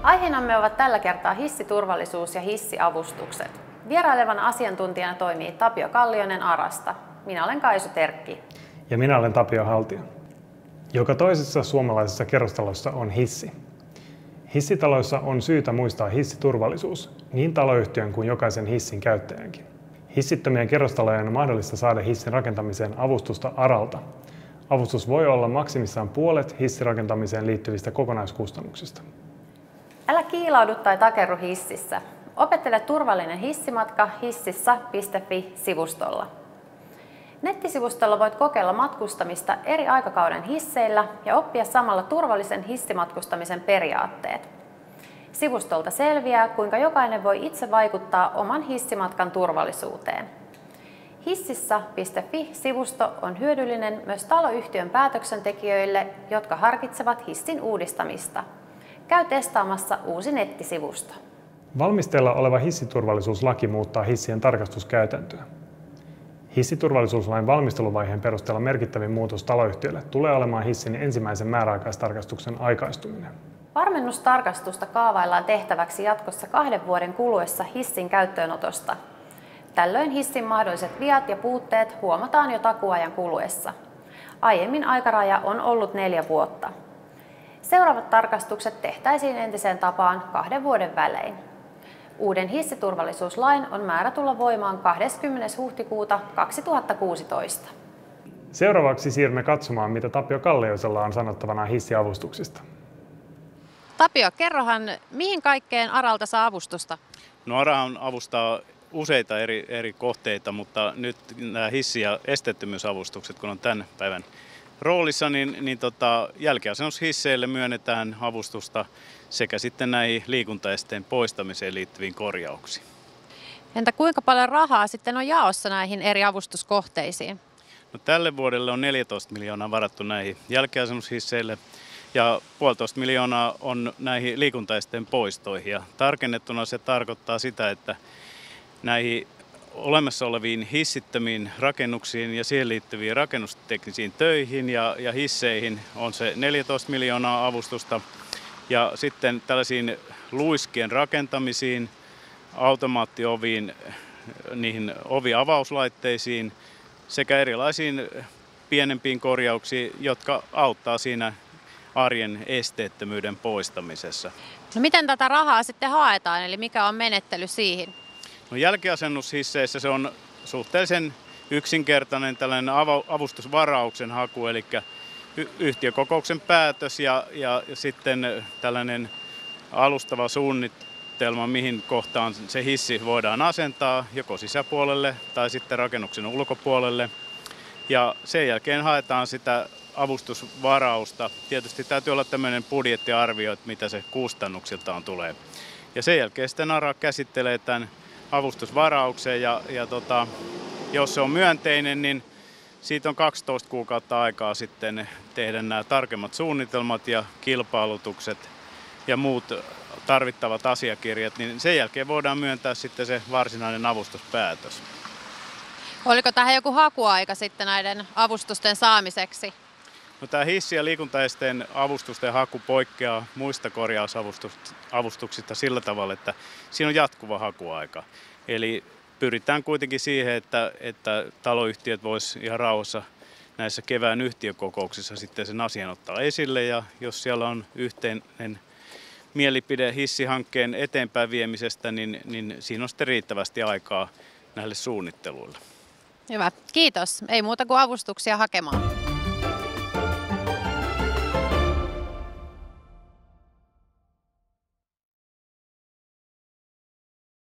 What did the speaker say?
Aiheenamme ovat tällä kertaa hissiturvallisuus ja hissiavustukset. Vierailevana asiantuntijana toimii Tapio Kallionen ARAsta. Minä olen Kaisu Terkki. Ja minä olen Tapio Haltio. Joka toisessa suomalaisessa kerrostalossa on hissi. Hissitaloissa on syytä muistaa hissiturvallisuus, niin taloyhtiön kuin jokaisen hissin käyttäjänkin. Hissittömien kerrostalojen on mahdollista saada hissin rakentamiseen avustusta ARAlta. Avustus voi olla maksimissaan puolet hissirakentamiseen liittyvistä kokonaiskustannuksista. Älä kiilaudu tai takerru hississä. Opettele turvallinen hissimatka hississa.fi-sivustolla. Nettisivustolla voit kokeilla matkustamista eri aikakauden hisseillä ja oppia samalla turvallisen hissimatkustamisen periaatteet. Sivustolta selviää, kuinka jokainen voi itse vaikuttaa oman hissimatkan turvallisuuteen. Hississa.fi-sivusto on hyödyllinen myös taloyhtiön päätöksentekijöille, jotka harkitsevat hissin uudistamista. Käy testaamassa uusi nettisivusto. Valmisteilla oleva hissiturvallisuuslaki muuttaa hissien tarkastuskäytäntöä. Hissiturvallisuuslain valmisteluvaiheen perusteella merkittävin muutos taloyhtiölle tulee olemaan hissin ensimmäisen määräaikaistarkastuksen aikaistuminen. Varmennustarkastusta kaavaillaan tehtäväksi jatkossa 2 vuoden kuluessa hissin käyttöönotosta. Tällöin hissin mahdolliset viat ja puutteet huomataan jo takuuajan kuluessa. Aiemmin aikaraja on ollut 4 vuotta. Seuraavat tarkastukset tehtäisiin entiseen tapaan 2 vuoden välein. Uuden hissiturvallisuuslain on määrä tulla voimaan 20. huhtikuuta 2016. Seuraavaksi siirrymme katsomaan, mitä Tapio Kalliosella on sanottavana hissiavustuksista. Tapio, kerrohan, mihin kaikkeen ARAlta saa avustusta? No ARAhan avustaa useita eri kohteita, mutta nyt nämä hissi- ja esteettömyysavustukset, kun on tämän päivän roolissa, niin jälkiasennushisseille myönnetään avustusta sekä sitten näihin liikuntaesteen poistamiseen liittyviin korjauksiin. Entä kuinka paljon rahaa sitten on jaossa näihin eri avustuskohteisiin? No, tälle vuodelle on 14 miljoonaa varattu näihin jälkiasennushisseille ja 1,5 miljoonaa on näihin liikuntaesteen poistoihin. Ja tarkennettuna se tarkoittaa sitä, että näihin olemassa oleviin hissittömiin rakennuksiin ja siihen liittyviin rakennusteknisiin töihin ja hisseihin on se 14 miljoonaa avustusta. Ja sitten tällaisiin luiskien rakentamisiin, automaattioviin, niihin oviavauslaitteisiin sekä erilaisiin pienempiin korjauksiin, jotka auttaa siinä arjen esteettömyyden poistamisessa. No miten tätä rahaa sitten haetaan, eli mikä on menettely siihen? No, jälkiasennushisseissä se on suhteellisen yksinkertainen tällainen avustusvarauksen haku, eli yhtiökokouksen päätös ja sitten tällainen alustava suunnitelma, mihin kohtaan se hissi voidaan asentaa, joko sisäpuolelle tai sitten rakennuksen ulkopuolelle. Ja sen jälkeen haetaan sitä avustusvarausta. Tietysti täytyy olla tämmöinen budjettiarvio, että mitä se kustannuksiltaan tulee. Ja sen jälkeen sitten ARA käsittelee tämän avustusvarauksen ja jos se on myönteinen, niin siitä on 12 kuukautta aikaa sitten tehdä nämä tarkemmat suunnitelmat ja kilpailutukset ja muut tarvittavat asiakirjat, niin sen jälkeen voidaan myöntää sitten se varsinainen avustuspäätös. Oliko tähän joku hakuaika sitten näiden avustusten saamiseksi? No, tämä hissi- ja liikuntaesteen avustusten haku poikkeaa muista korjausavustuksista sillä tavalla, että siinä on jatkuva hakuaika. Eli pyritään kuitenkin siihen, että taloyhtiöt voisivat ihan rauhassa näissä kevään yhtiökokouksissa sitten sen asian ottaa esille. Ja jos siellä on yhteinen mielipide hissihankkeen eteenpäin viemisestä, niin siinä on sitten riittävästi aikaa näille suunnitteluille. Hyvä, kiitos. Ei muuta kuin avustuksia hakemaan.